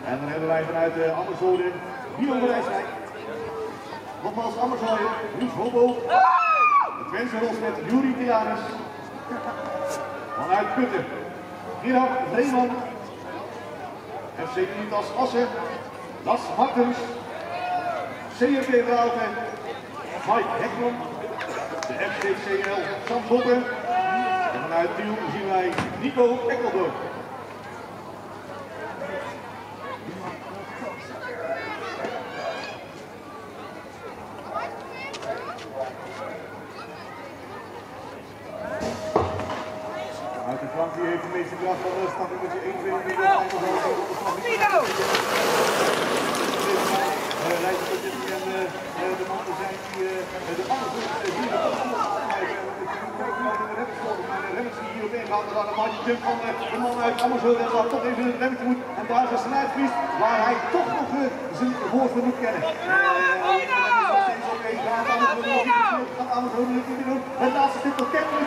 En dan hebben wij vanuit Amersfoort Guido van Rijswijk. Nogmaals Amersfoort, Niels Hobo. De Twentse Ros met Juri Tianus. Vanuit Putten, Gerard Vreeman. FC Unitas Assen, Las Martens. CRP Rauten, Mike Hekman. De FCCL Sam Bokken. En vanuit Tiel zien wij Nico Ekkeldorp. Uit de flank die heeft de meeste kracht van de stad met je 1-2 meter. De mannen zijn die de mannen hier de remmers die hierop ingaan, dan een maatje jump van de man uit Amersfoort en dat toch even een remmetje moet. En daar is een snijvries waar hij toch nog zijn voorsprong moet kennen. Het laatste stuk tot